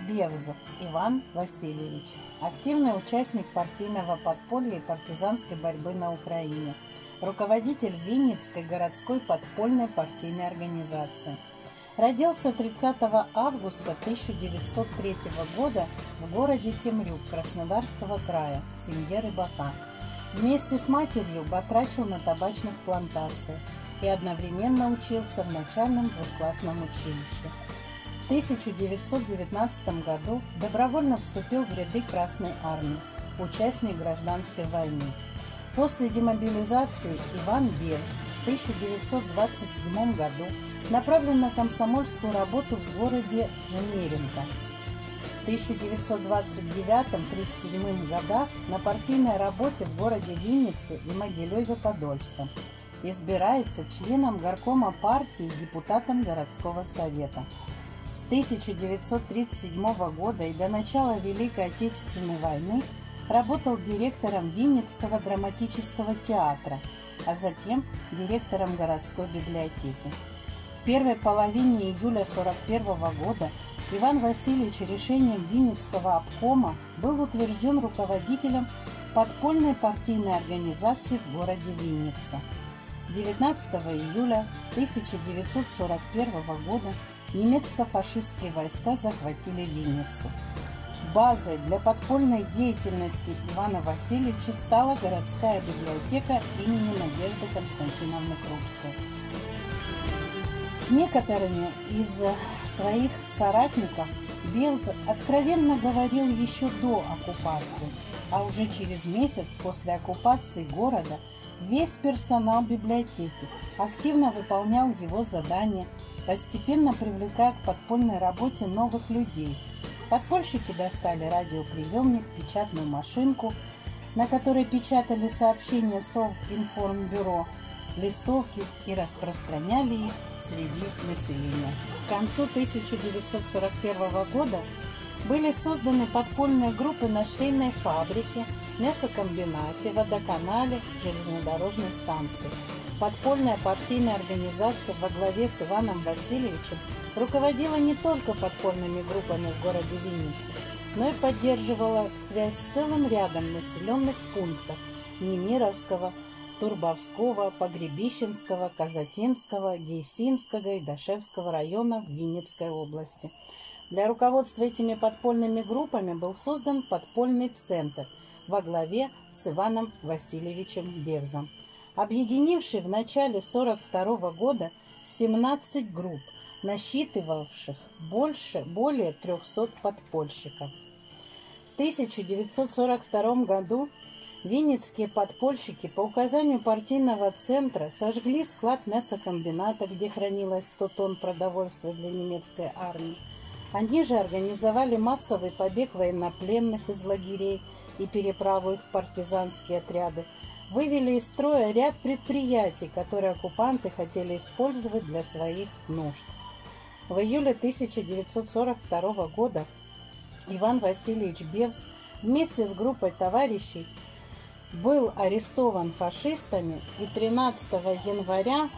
Бевз Иван Васильевич, активный участник партийного подполья и партизанской борьбы на Украине, руководитель Винницкой городской подпольной партийной организации. Родился 30 августа 1903 года в городе Темрюк Краснодарского края в семье рыбака. Вместе с матерью батрачил на табачных плантациях и одновременно учился в начальном двухклассном училище. В 1919 году добровольно вступил в ряды Красной армии, участник гражданской войны. После демобилизации Иван Бевз в 1927 году направлен на комсомольскую работу в городе Жмеринка. В 1929-1937 годах на партийной работе в городе Виннице и Могилеве-Подольском. Избирается членом горкома партии и депутатом городского совета. С 1937 года и до начала Великой Отечественной войны работал директором Винницкого драматического театра, а затем директором городской библиотеки. В первой половине июля 1941 года Иван Васильевич решением Винницкого обкома был утвержден руководителем подпольной партийной организации в городе Винница. 19 июля 1941 года немецко-фашистские войска захватили Винницу. Базой для подпольной деятельности Ивана Васильевича стала городская библиотека имени Надежды Константиновны Крупской. С некоторыми из своих соратников Бевз откровенно говорил еще до оккупации, а уже через месяц после оккупации города весь персонал библиотеки активно выполнял его задания, постепенно привлекая к подпольной работе новых людей. Подпольщики достали радиоприемник, печатную машинку, на которой печатали сообщения Совинформбюро, листовки и распространяли их среди населения. К концу 1941 года были созданы подпольные группы на швейной фабрике, мясокомбинате, водоканале, железнодорожной станции. Подпольная партийная организация во главе с Иваном Васильевичем руководила не только подпольными группами в городе Виннице, но и поддерживала связь с целым рядом населенных пунктов Немировского, Турбовского, Погребищенского, Казатинского, Гейсинского и Дашевского района Винницкой области. Для руководства этими подпольными группами был создан подпольный центр во главе с Иваном Васильевичем Бевзом, объединивший в начале 1942 года 17 групп, насчитывавших более 300 подпольщиков. В 1942 году винницкие подпольщики по указанию партийного центра сожгли склад мясокомбината, где хранилось 100 тонн продовольствия для немецкой армии. Они же организовали массовый побег военнопленных из лагерей и переправу их в партизанские отряды, вывели из строя ряд предприятий, которые оккупанты хотели использовать для своих нужд. В июле 1942 года Иван Васильевич Бевз вместе с группой товарищей был арестован фашистами и 13 января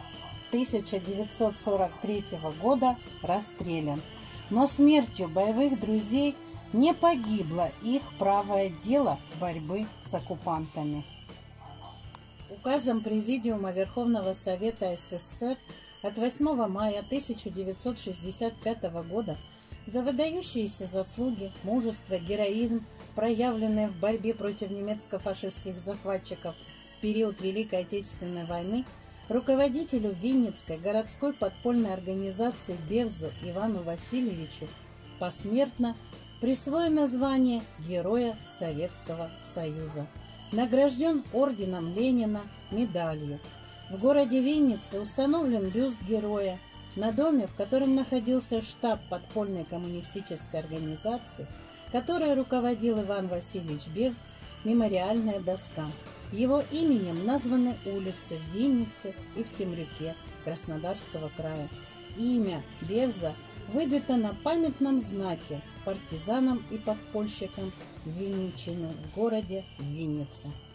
1943 года расстрелян. Но смертью боевых друзей не погибло их правое дело борьбы с оккупантами. Указом Президиума Верховного Совета СССР от 8 мая 1965 года за выдающиеся заслуги, мужество, героизм, проявленные в борьбе против немецко-фашистских захватчиков в период Великой Отечественной войны, руководителю Винницкой городской подпольной организации Бевзу Ивану Васильевичу посмертно присвоено звание Героя Советского Союза. Награжден орденом Ленина, медалью. В городе Виннице установлен бюст героя. На доме, в котором находился штаб подпольной коммунистической организации, которой руководил Иван Васильевич Бевз, мемориальная доска. Его именем названы улицы в Виннице и в Темрюке Краснодарского края. Имя Бевза выбито на памятном знаке партизанам и подпольщикам Винничины в городе Винница.